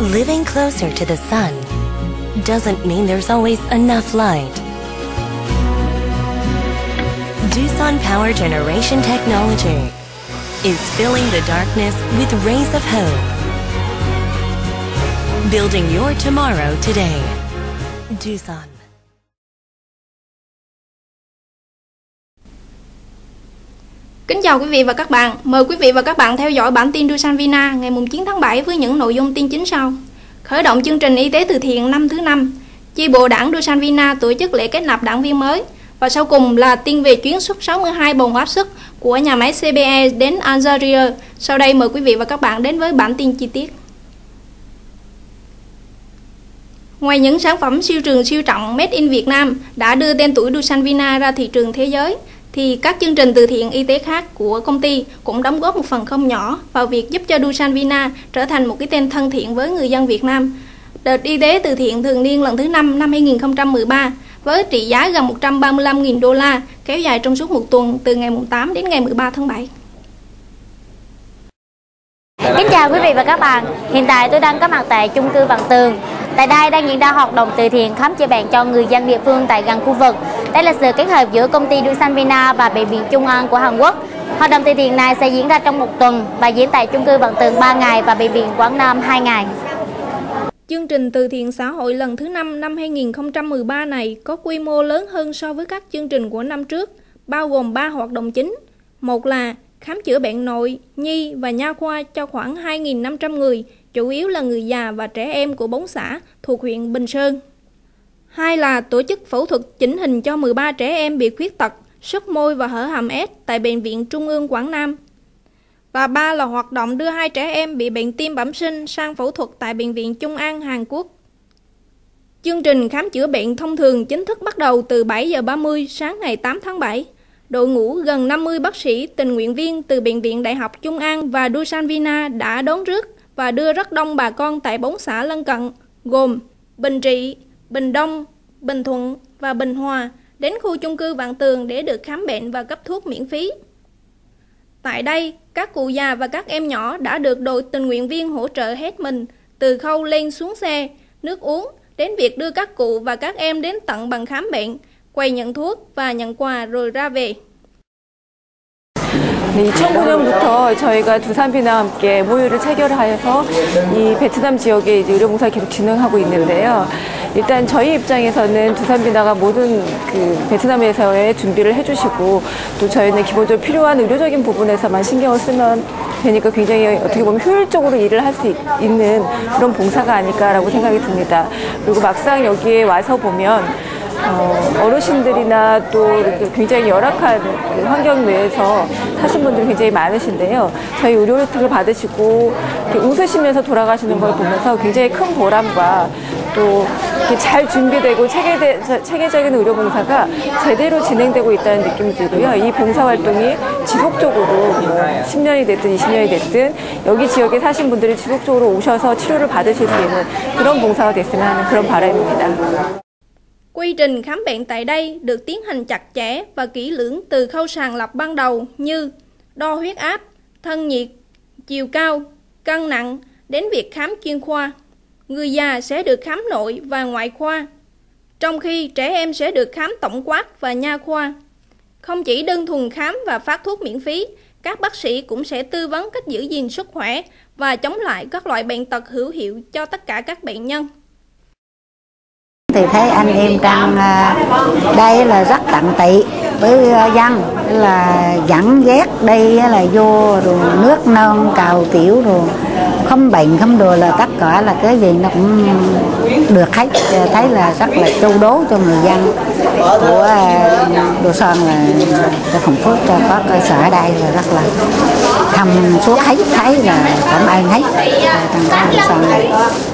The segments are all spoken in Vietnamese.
Living closer to the sun doesn't mean there's always enough light. Doosan Power Generation Technology is filling the darkness with rays of hope. Building your tomorrow today. Doosan. Kính chào quý vị và các bạn. Mời quý vị và các bạn theo dõi bản tin Doosan Vina ngày 9 tháng 7 với những nội dung tin chính sau. Khởi động chương trình y tế từ thiện năm thứ 5. Chi bộ đảng Doosan Vina tổ chức lễ kết nạp đảng viên mới. Và sau cùng là tin về chuyến xuất 62 bồn áp suất của nhà máy CBE đến Algeria. Sau đây mời quý vị và các bạn đến với bản tin chi tiết. Ngoài những sản phẩm siêu trường siêu trọng Made in Việt Nam đã đưa tên tuổi Doosan Vina ra thị trường thế giới, thì các chương trình từ thiện y tế khác của công ty cũng đóng góp một phần không nhỏ vào việc giúp cho Doosan Vina trở thành một cái tên thân thiện với người dân Việt Nam. Đợt y tế từ thiện thường niên lần thứ 5 năm 2013 với trị giá gần 135.000 đô la kéo dài trong suốt một tuần từ ngày 8 đến ngày 13 tháng 7. Kính chào quý vị và các bạn. Hiện tại tôi đang có mặt tại chung cư Vạn Tường. Tại đây đang diễn ra hoạt động từ thiện khám chữa bệnh cho người dân địa phương tại gần khu vực. Đây là sự kết hợp giữa công ty Doosan Vina và Bệnh viện Trung ương của Hàn Quốc. Hoạt động từ thiện này sẽ diễn ra trong một tuần và diễn tại chung cư Vạn Tường 3 ngày và Bệnh viện Quảng Nam 2 ngày. Chương trình từ thiện xã hội lần thứ 5 năm 2013 này có quy mô lớn hơn so với các chương trình của năm trước, bao gồm 3 hoạt động chính. Một là khám chữa bệnh nội, nhi và nha khoa cho khoảng 2.500 người, chủ yếu là người già và trẻ em của 4 xã thuộc huyện Bình Sơn. Hai là tổ chức phẫu thuật chỉnh hình cho 13 trẻ em bị khuyết tật, sứt môi và hở hàm ếch tại Bệnh viện Trung ương Quảng Nam. Và ba là hoạt động đưa 2 trẻ em bị bệnh tim bẩm sinh sang phẫu thuật tại Bệnh viện Chung An, Hàn Quốc. Chương trình khám chữa bệnh thông thường chính thức bắt đầu từ 7 giờ 30 sáng ngày 8 tháng 7. Đội ngũ gần 50 bác sĩ tình nguyện viên từ Bệnh viện Đại học Chung An và Doosan Vina đã đón rước và đưa rất đông bà con tại 4 xã lân cận gồm Bình Trị, Bình Đông, Bình Thuận và Bình Hòa đến khu chung cư Vạn Tường để được khám bệnh và cấp thuốc miễn phí. Tại đây, các cụ già và các em nhỏ đã được đội tình nguyện viên hỗ trợ hết mình, từ khâu lên xuống xe, nước uống, đến việc đưa các cụ và các em đến tận bàn khám bệnh, quầy nhận thuốc và nhận quà rồi ra về. 네, 2009년부터 저희가 두산비나와 함께 모유를 체결하여서 이 베트남 지역의 이제 의료봉사를 계속 진행하고 있는데요. 일단 저희 입장에서는 두산비나가 모든 그 베트남에서의 준비를 해주시고 또 저희는 기본적으로 필요한 의료적인 부분에서만 신경을 쓰면 되니까 굉장히 어떻게 보면 효율적으로 일을 할 수 있는 그런 봉사가 아닐까라고 생각이 듭니다. 그리고 막상 여기에 와서 보면 어르신들이나 또 굉장히 열악한 그 환경 내에서 사신 분들이 굉장히 많으신데요. 저희 의료 혜택을 받으시고 이렇게 웃으시면서 돌아가시는 걸 보면서 굉장히 큰 보람과 또 이렇게 잘 준비되고 체계적인 의료 봉사가 제대로 진행되고 있다는 느낌이 들고요. 이 봉사 활동이 지속적으로 10년이 됐든 20년이 됐든 여기 지역에 사신 분들이 지속적으로 오셔서 치료를 받으실 수 있는 그런 봉사가 됐으면 하는 그런 바람입니다. Quy trình khám bệnh tại đây được tiến hành chặt chẽ và kỹ lưỡng từ khâu sàng lọc ban đầu như đo huyết áp, thân nhiệt, chiều cao, cân nặng đến việc khám chuyên khoa. Người già sẽ được khám nội và ngoại khoa, trong khi trẻ em sẽ được khám tổng quát và nha khoa. Không chỉ đơn thuần khám và phát thuốc miễn phí, các bác sĩ cũng sẽ tư vấn cách giữ gìn sức khỏe và chống lại các loại bệnh tật hữu hiệu cho tất cả các bệnh nhân. Thì thấy anh em trong đây là rất tận tụy với dân, là dẫn dắt đây là vô rồi nước non cào tiểu rồi không bệnh không đùa, là tất cả là cái gì nó cũng được hết. Thấy là rất là chu đáo cho người dân của Doosan, là cho thành phố, cho có cơ sở ở đây là rất là thầm suốt hết, thấy là cảm ơn hết trong Doosan này.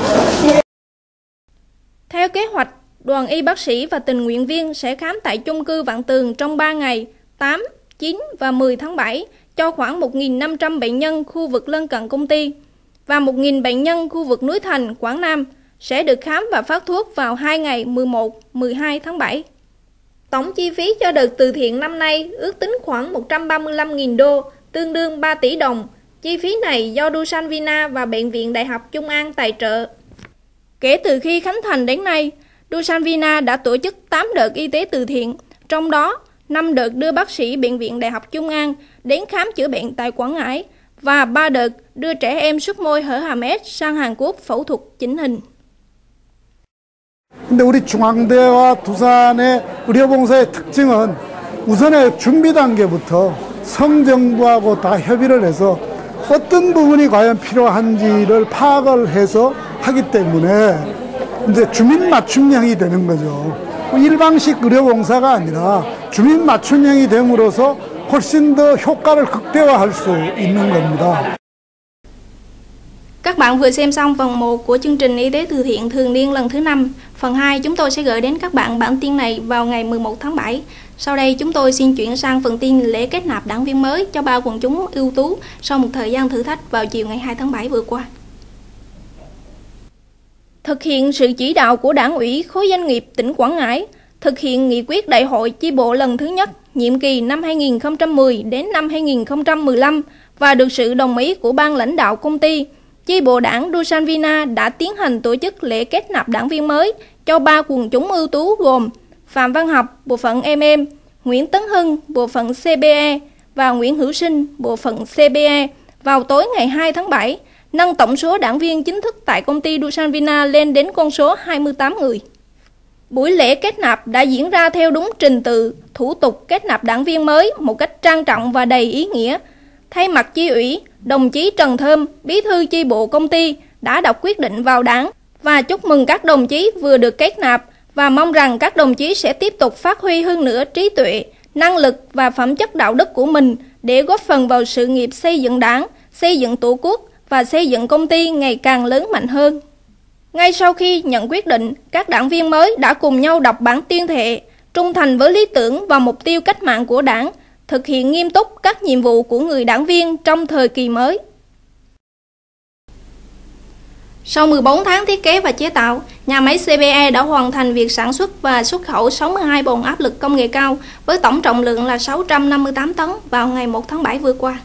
Theo kế hoạch, đoàn y bác sĩ và tình nguyện viên sẽ khám tại chung cư Vạn Tường trong 3 ngày 8, 9 và 10 tháng 7 cho khoảng 1.500 bệnh nhân khu vực lân cận công ty và 1.000 bệnh nhân khu vực núi Thành, Quảng Nam sẽ được khám và phát thuốc vào 2 ngày 11, 12 tháng 7. Tổng chi phí cho đợt từ thiện năm nay ước tính khoảng 135.000 đô, tương đương 3 tỷ đồng. Chi phí này do Doosan Vina và Bệnh viện Đại học Chung An tài trợ. Kể từ khi khánh thành đến nay, Dusan Vina đã tổ chức 8 đợt y tế từ thiện, trong đó 5 đợt đưa bác sĩ Bệnh viện Đại học Chung An đến khám chữa bệnh tại Quảng Ngãi và 3 đợt đưa trẻ em xuất môi hở hàm ếch sang Hàn Quốc phẫu thuật chỉnh hình. 근데 우리 중앙대와 두산의 의료봉사의 특징은 우선의 준비 단계부터 성정부하고 다 협의를 해서 어떤 부분이 과연 필요한지를 파악을 해서 하기 때문에 이제 주민 맞춤형이 되는 거죠. 일방식 의료봉사가 아니라 주민 맞춤형이 됨으로써 훨씬 더 효과를 극대화할 수 있는 겁니다. Các bạn vừa xem xong phần 1 của chương trình y tế từ thiện thường niên lần thứ 5. Phần 2 chúng tôi sẽ gửi đến các bạn bản tin này vào ngày 11 tháng 7. Sau đây chúng tôi xin chuyển sang phần tin lễ kết nạp đảng viên mới cho 3 quần chúng ưu tú sau một thời gian thử thách vào chiều ngày 2 tháng 7 vừa qua. Thực hiện sự chỉ đạo của Đảng ủy khối doanh nghiệp tỉnh Quảng Ngãi, thực hiện nghị quyết đại hội chi bộ lần thứ nhất, nhiệm kỳ năm 2010 đến năm 2015 và được sự đồng ý của ban lãnh đạo công ty, chi bộ đảng Dusan Vina đã tiến hành tổ chức lễ kết nạp đảng viên mới cho 3 quần chúng ưu tú gồm Phạm Văn Học, bộ phận MM, Nguyễn Tấn Hưng, bộ phận CBE và Nguyễn Hữu Sinh, bộ phận CBE vào tối ngày 2 tháng 7, nâng tổng số đảng viên chính thức tại công ty Dusan Vina lên đến con số 28 người. Buổi lễ kết nạp đã diễn ra theo đúng trình tự, thủ tục kết nạp đảng viên mới một cách trang trọng và đầy ý nghĩa. Thay mặt chi ủy, đồng chí Trần Thơm, bí thư chi bộ công ty đã đọc quyết định vào đảng và chúc mừng các đồng chí vừa được kết nạp và mong rằng các đồng chí sẽ tiếp tục phát huy hơn nữa trí tuệ, năng lực và phẩm chất đạo đức của mình để góp phần vào sự nghiệp xây dựng đảng, xây dựng tổ quốc và xây dựng công ty ngày càng lớn mạnh hơn. Ngay sau khi nhận quyết định, các đảng viên mới đã cùng nhau đọc bản tuyên thệ, trung thành với lý tưởng và mục tiêu cách mạng của đảng, thực hiện nghiêm túc các nhiệm vụ của người đảng viên trong thời kỳ mới. Sau 14 tháng thiết kế và chế tạo, nhà máy CBE đã hoàn thành việc sản xuất và xuất khẩu 62 bồn áp lực công nghệ cao với tổng trọng lượng là 658 tấn vào ngày 1 tháng 7 vừa qua.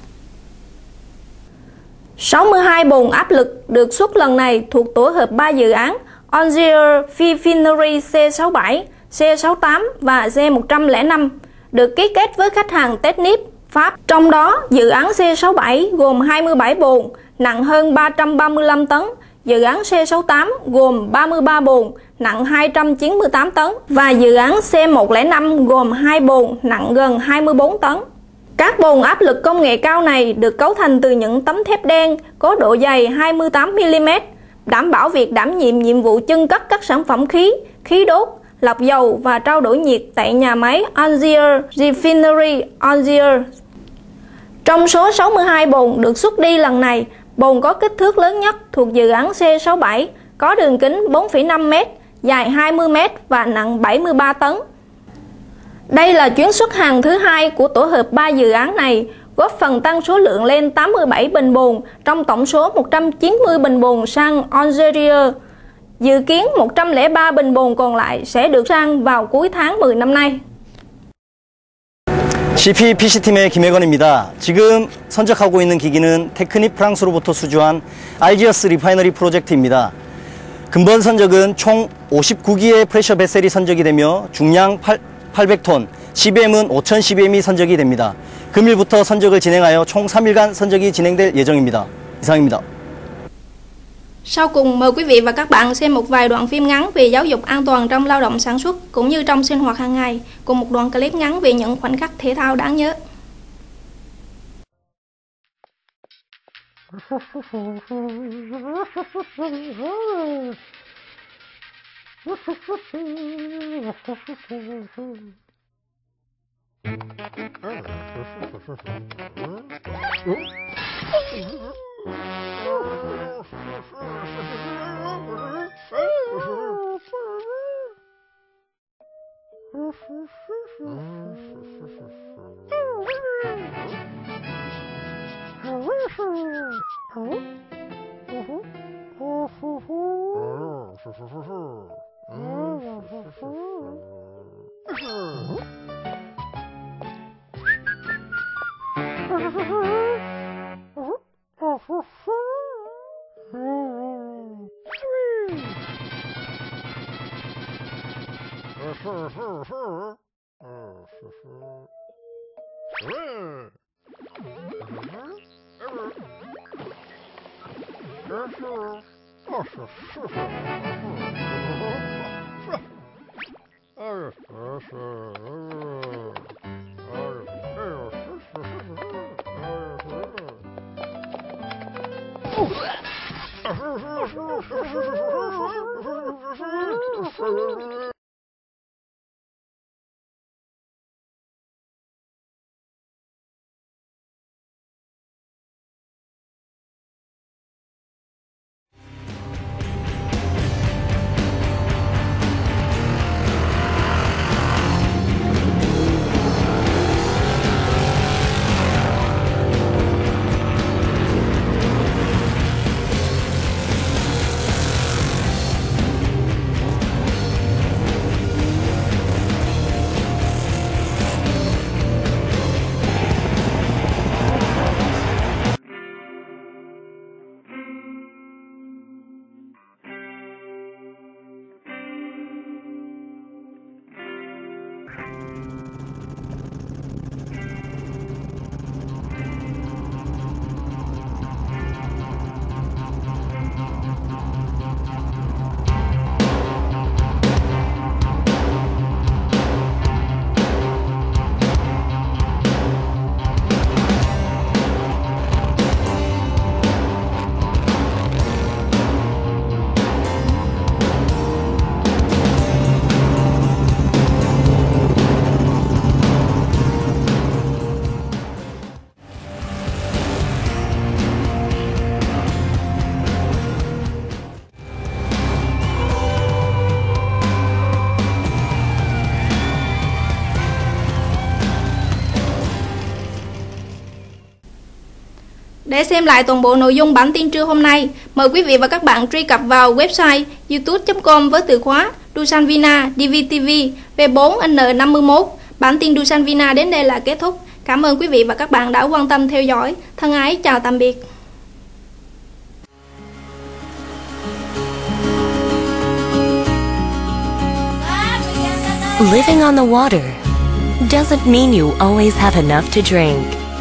62 bồn áp lực được xuất lần này thuộc tổ hợp 3 dự án Onzier Refinery C67, C68 và C105, được ký kết với khách hàng Technip, Pháp. Trong đó, dự án C67 gồm 27 bồn nặng hơn 335 tấn, dự án C68 gồm 33 bồn nặng 298 tấn và dự án C105 gồm 2 bồn nặng gần 24 tấn. Các bồn áp lực công nghệ cao này được cấu thành từ những tấm thép đen có độ dày 28mm, đảm bảo việc đảm nhiệm nhiệm vụ chưng cất các sản phẩm khí, khí đốt, lọc dầu và trao đổi nhiệt tại nhà máy Onzier Refinery Onzier. Trong số 62 bồn được xuất đi lần này, bồn có kích thước lớn nhất thuộc dự án C67 có đường kính 4,5m, dài 20m và nặng 73 tấn. Đây là chuyến xuất hàng thứ 2 của tổ hợp 3 dự án này, góp phần tăng số lượng lên 87 bình bồn trong tổng số 190 bình bồn sang Onzier. Dự kiến 103 bình bồn còn lại sẽ được sang vào cuối tháng 10 năm nay. CPPC팀의 김혜건입니다. 지금 선적하고 있는 기기는 테크닉 프랑스로부터 수주한 알지어스 리파이너리 프로젝트입니다. 근본 선적은 총 59기의 프레셔 베셀이 선적이 되며 중량 800톤, CBM은 5000 CBM이 선적이 됩니다. 금일부터 선적을 진행하여 총 3일간 선적이 진행될 예정입니다. 이상입니다. Sau cùng mời quý vị và các bạn xem một vài đoạn phim ngắn về giáo dục an toàn trong lao động sản xuất cũng như trong sinh hoạt hàng ngày, cùng một đoạn clip ngắn về những khoảnh khắc thể thao đáng nhớ. Để xem lại toàn bộ nội dung bản tin trưa hôm nay, mời quý vị và các bạn truy cập vào website youtube.com với từ khóa Dusan Vina DVTV V4N51. Bản tin Dusan Vina đến đây là kết thúc. Cảm ơn quý vị và các bạn đã quan tâm theo dõi. Thân ái chào tạm biệt. Living on the water doesn't mean you always have enough to drink.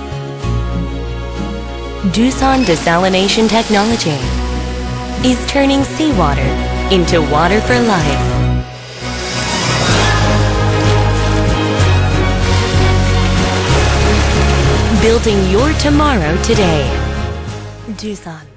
Doosan Desalination Technology is turning seawater into water for life. Building your tomorrow today. Doosan.